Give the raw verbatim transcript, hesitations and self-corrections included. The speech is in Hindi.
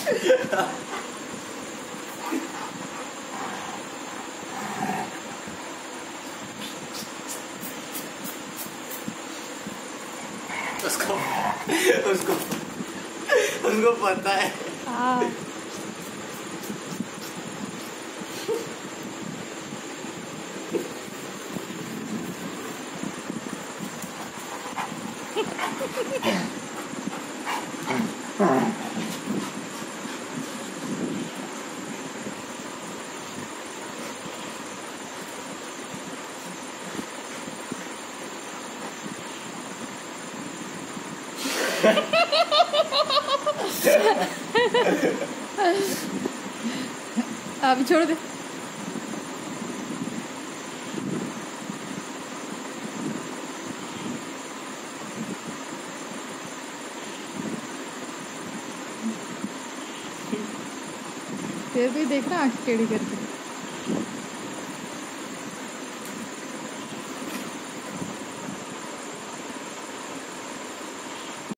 उसको उसको उसको पता है। हाँ अभी छोड़ दे। फिर भी देखना आँख टेढ़ी करके।